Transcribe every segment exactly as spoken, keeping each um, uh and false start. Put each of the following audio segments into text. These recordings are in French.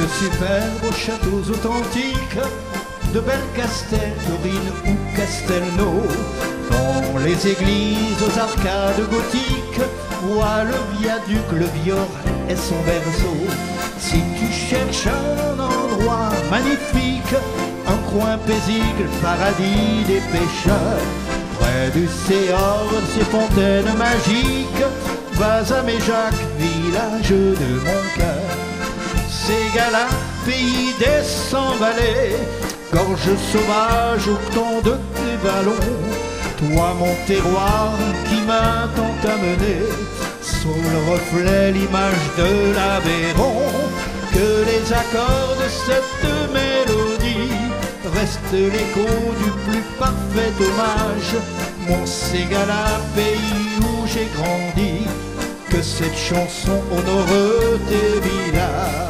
De superbes châteaux authentiques, de belles castelles, Torines ou Castelnau, dont les églises aux arcades gothiques voient le viaduc, le Vior et son berceau. Si tu cherches un endroit magnifique, un coin paisible, paradis des pêcheurs, près du Séor, ses fontaines magiques, vas à Méjac, village de mon cœur. Ségala, pays des cent-vallées, gorge sauvage au ton de tes vallons, toi mon terroir qui m'a tant amené, sous le reflet l'image de l'Aveyron, que les accords de cette mélodie restent l'écho du plus parfait hommage, mon Ségala, pays où j'ai grandi, que cette chanson honore tes villages.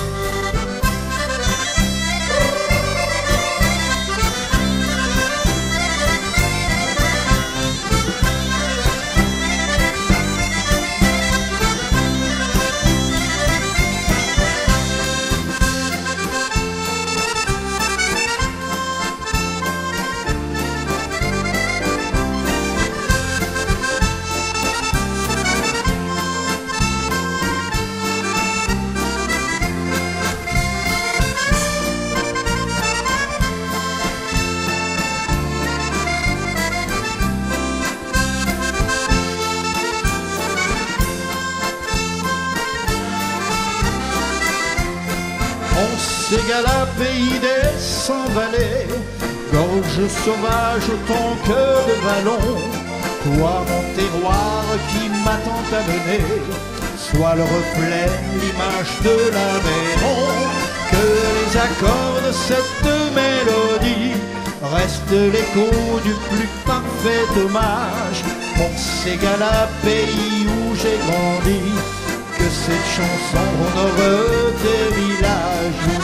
Ségala, pays des cent-vallées, gorge sauvage autant que de vallons, toi mon terroir qui m'a tant amené, sois le reflet, l'image de l'Aveyron, que les accords de cette mélodie restent l'écho du plus parfait hommage, mon Ségala, pays où j'ai grandi, que cette chanson honore tes villages.